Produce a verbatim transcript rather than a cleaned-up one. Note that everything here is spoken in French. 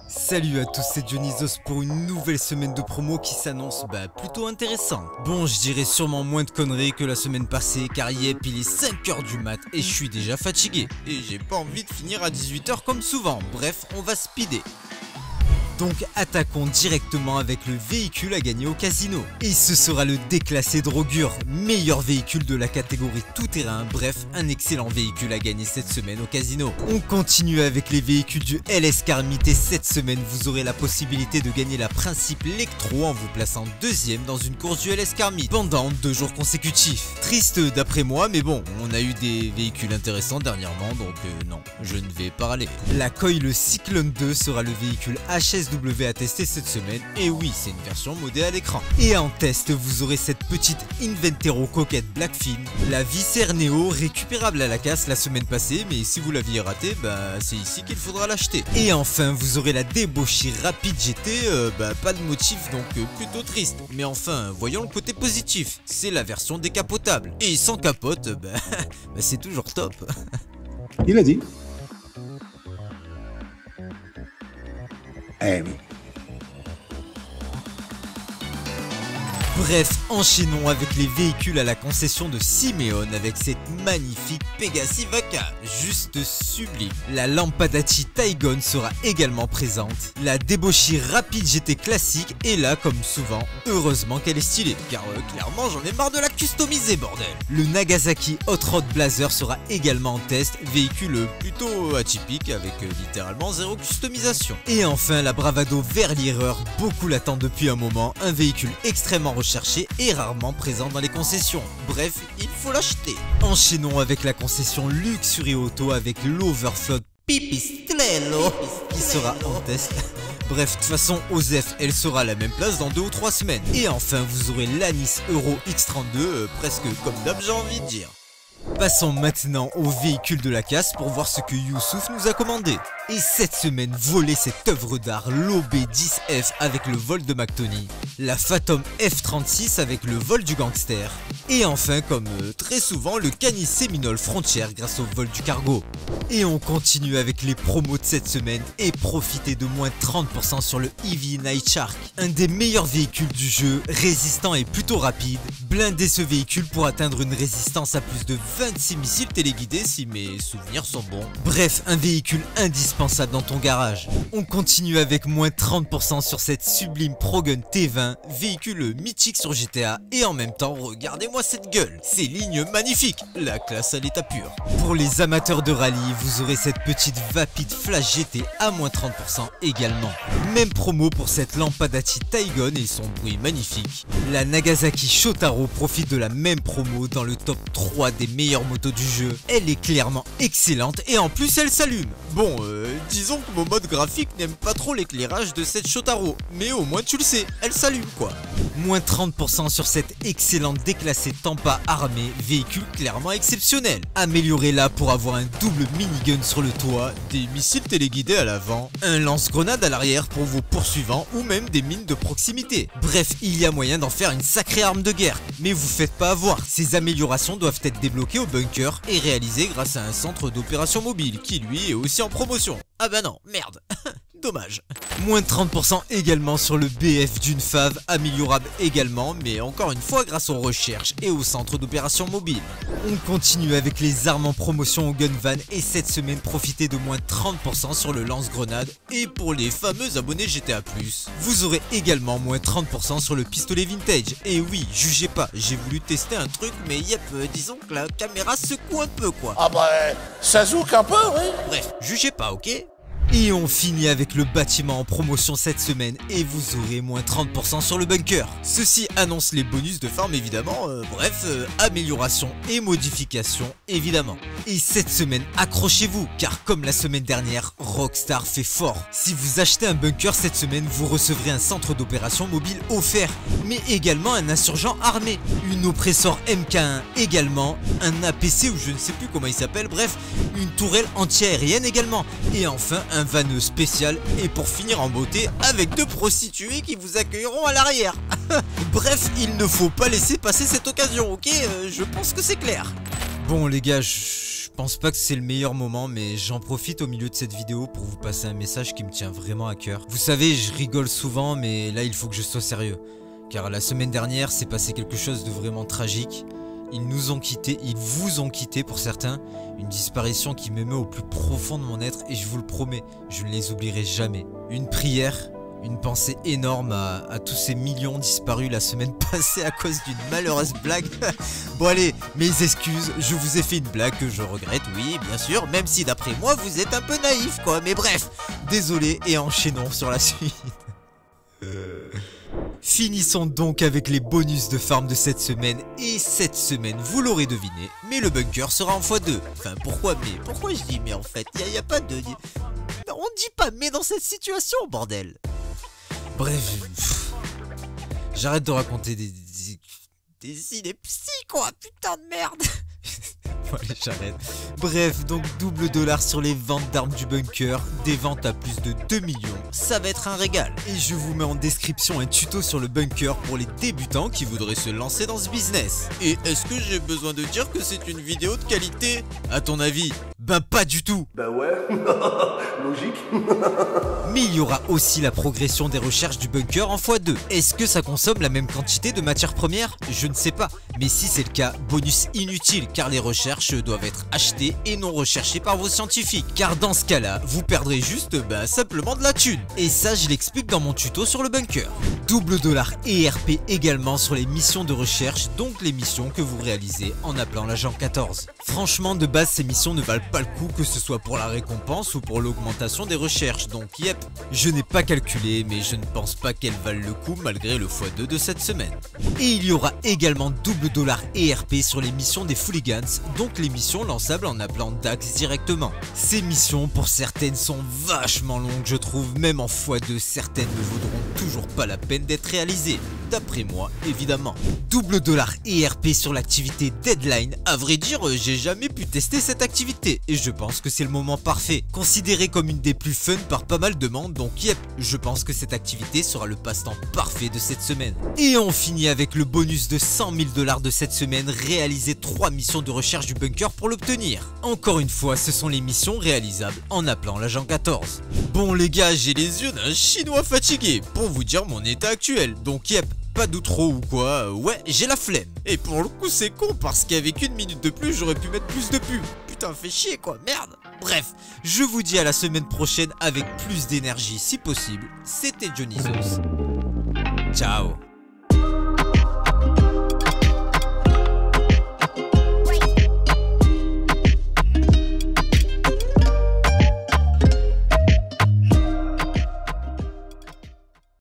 Salut à tous, c'est Dionysos pour une nouvelle semaine de promo qui s'annonce bah, plutôt intéressante. Bon, je dirais sûrement moins de conneries que la semaine passée car yep, il est cinq heures du mat et je suis déjà fatigué. Et j'ai pas envie de finir à dix-huit heures comme souvent, bref, on va speeder. Donc attaquons directement avec le véhicule à gagner au casino. Et ce sera le déclassé Drogur, meilleur véhicule de la catégorie tout-terrain, bref, un excellent véhicule à gagner cette semaine au casino. On continue avec les véhicules du L S Carmite et cette semaine vous aurez la possibilité de gagner la Principe Lectro en vous plaçant deuxième dans une course du L S Carmite pendant deux jours consécutifs. Triste d'après moi, mais bon, on a eu des véhicules intéressants dernièrement, donc euh, non, je ne vais pas râler. La Coil Cyclone deux sera le véhicule H S W à tester cette semaine, et oui, c'est une version modée à l'écran. Et en test, vous aurez cette petite Inventero coquette Blackfin, la Viscère Neo récupérable à la casse la semaine passée, mais si vous l'aviez raté, bah c'est ici qu'il faudra l'acheter. Et enfin, vous aurez la Debauchee Rapid G T, euh, bah pas de motif, donc euh, plutôt triste. Mais enfin, voyons le côté positif, c'est la version décapotable. Et sans capote, bah, bah c'est toujours top. Il a dit. Eh oui. Bref, enchaînons avec les véhicules à la concession de Simeon avec cette magnifique Pegasi Vaca, juste sublime. La Lampadati Taigon sera également présente. La Debauchee Rapid G T classique est là comme souvent. Heureusement qu'elle est stylée, car euh, clairement j'en ai marre de la customiser bordel. Le Nagasaki Hot Rod Blazer sera également en test, véhicule plutôt atypique avec euh, littéralement zéro customisation. Et enfin la Bravado Verlierer, beaucoup l'attendent depuis un moment, un véhicule extrêmement recherché et rarement présent dans les concessions. Bref, il faut l'acheter. Enchaînons avec la concession Luxury Auto avec l'Overflow Pipistrello qui sera en test. Bref, de toute façon, Osef, elle sera à la même place dans deux ou trois semaines. Et enfin, vous aurez l'Anis Euro X trente-deux, euh, presque comme d'hab, j'ai envie de dire. Passons maintenant au véhicule de la casse pour voir ce que Youssouf nous a commandé. Et cette semaine, voler cette œuvre d'art, l'O B dix F avec le vol de McTony, la Phantom F trente-six avec le vol du gangster, et enfin, comme euh, très souvent, le Canis Séminole Frontière grâce au vol du cargo. Et on continue avec les promos de cette semaine et profitez de moins trente pour cent sur le Eevee Night Shark, un des meilleurs véhicules du jeu, résistant et plutôt rapide. Blindez ce véhicule pour atteindre une résistance à plus de vingt-six missiles téléguidés si mes souvenirs sont bons. Bref, un véhicule indispensable dans ton garage. On continue avec moins trente pour cent sur cette sublime Progun T vingt, véhicule mythique sur G T A, et en même temps, regardez-moi cette gueule, ces lignes magnifiques, la classe à l'état pur. Pour les amateurs de rallye, vous aurez cette petite Vapid Flash G T à moins trente pour cent également. Même promo pour cette Lampadati Taigon et son bruit magnifique. La Nagasaki Shotaro profite de la même promo dans le top trois des meilleures motos du jeu. Elle est clairement excellente et en plus elle s'allume. Bon, euh, disons que mon mode graphique n'aime pas trop l'éclairage de cette Shotaro, mais au moins tu le sais, elle s'allume quoi. Moins trente pour cent sur cette excellente déclassée Tampa armée, véhicule clairement exceptionnel. Améliorez-la pour avoir un double minigun sur le toit, des missiles téléguidés à l'avant, un lance-grenade à l'arrière pour vos poursuivants ou même des mines de proximité. Bref, il y a moyen d'en faire une sacrée arme de guerre. Mais vous faites pas avoir, ces améliorations doivent être débloquées au bunker et réalisées grâce à un centre d'opération mobile qui lui est aussi en promotion. Ah bah non, merde. Dommage. Moins trente pour cent également sur le B F d'une Fave, améliorable également, mais encore une fois grâce aux recherches et au centre d'opération mobile. On continue avec les armes en promotion au Gunvan et cette semaine profitez de moins trente pour cent sur le lance-grenade et pour les fameux abonnés G T A plus, vous aurez également moins trente pour cent sur le pistolet vintage. Et oui, jugez pas, j'ai voulu tester un truc mais yep, euh, disons que la caméra secoue un peu quoi. Ah bah, ça zouk un peu, oui. Bref, jugez pas, ok? Et on finit avec le bâtiment en promotion cette semaine et vous aurez moins trente pour cent sur le bunker. Ceci annonce les bonus de farm évidemment, euh, bref, euh, amélioration et modification évidemment. Et cette semaine, accrochez-vous, car comme la semaine dernière, Rockstar fait fort. Si vous achetez un bunker cette semaine, vous recevrez un centre d'opération mobile offert, mais également un insurgent armé, une oppresseur M K un également, un A P C ou je ne sais plus comment il s'appelle, bref, une tourelle anti-aérienne également, et enfin un vaneux spécial et pour finir en beauté avec deux prostituées qui vous accueilleront à l'arrière. Bref, il ne faut pas laisser passer cette occasion, ok? euh, Je pense que c'est clair. Bon les gars, je pense pas que c'est le meilleur moment, mais j'en profite au milieu de cette vidéo pour vous passer un message qui me tient vraiment à cœur. Vous savez, je rigole souvent, mais là il faut que je sois sérieux. Car la semaine dernière, s'est passé quelque chose de vraiment tragique. Ils nous ont quittés, ils vous ont quittés pour certains. Une disparition qui m'émeut au plus profond de mon être et je vous le promets, je ne les oublierai jamais. Une prière, une pensée énorme à, à tous ces millions disparus la semaine passée à cause d'une malheureuse blague. Bon allez, mes excuses, je vous ai fait une blague que je regrette, oui bien sûr, même si d'après moi vous êtes un peu naïf quoi, mais bref, désolé et enchaînons sur la suite. euh... Finissons donc avec les bonus de farm de cette semaine, et cette semaine, vous l'aurez deviné, mais le bunker sera en fois deux. Enfin, pourquoi mais Pourquoi je dis mais en fait, il n'y a, a pas de... On dit pas mais dans cette situation, bordel. Bref, j'arrête de raconter des... des, des idées psy, quoi, putain de merde. Bon, allez, j'arrête. Bref, donc double dollar sur les ventes d'armes du bunker, des ventes à plus de deux millions, ça va être un régal. Et je vous mets en description un tuto sur le bunker pour les débutants qui voudraient se lancer dans ce business. Et est-ce que j'ai besoin de dire que c'est une vidéo de qualité? À ton avis? Ben pas du tout. Bah ouais, logique. Mais il y aura aussi la progression des recherches du bunker en fois deux. Est-ce que ça consomme la même quantité de matières premières? Je ne sais pas. Mais si c'est le cas, bonus inutile car les recherches doivent être achetées et non recherchées par vos scientifiques. Car dans ce cas-là, vous perdrez juste bah, simplement de la thune. Et ça, je l'explique dans mon tuto sur le bunker. Double dollar et R P également sur les missions de recherche, donc les missions que vous réalisez en appelant l'agent quatorze. Franchement, de base, ces missions ne valent pas le coup, que ce soit pour la récompense ou pour l'augmentation des recherches, donc yep. Je n'ai pas calculé, mais je ne pense pas qu'elles valent le coup malgré le fois deux de cette semaine. Et il y aura également double dollar et R P sur les missions des Fooligans, donc les missions lançables en appelant Dax directement. Ces missions, pour certaines, sont vachement longues, je trouve, même en fois deux, certaines ne vaudront toujours pas la peine d'être réalisées. D'après moi, évidemment. Double dollar et R P sur l'activité Deadline. À vrai dire, j'ai jamais pu tester cette activité et je pense que c'est le moment parfait. Considérée comme une des plus fun par pas mal de monde, donc yep, je pense que cette activité sera le passe-temps parfait de cette semaine. Et on finit avec le bonus de cent mille dollars de cette semaine, réaliser trois missions de recherche du bunker pour l'obtenir. Encore une fois, ce sont les missions réalisables en appelant l'agent quatorze. Bon les gars, j'ai les yeux d'un chinois fatigué pour vous dire mon état actuel, donc yep. Pas d'outro ou quoi, ouais, j'ai la flemme. Et pour le coup, c'est con parce qu'avec une minute de plus, j'aurais pu mettre plus de pubs. Putain, fait chier quoi, merde. Bref, je vous dis à la semaine prochaine avec plus d'énergie si possible. C'était Johnny Sauce. Ciao.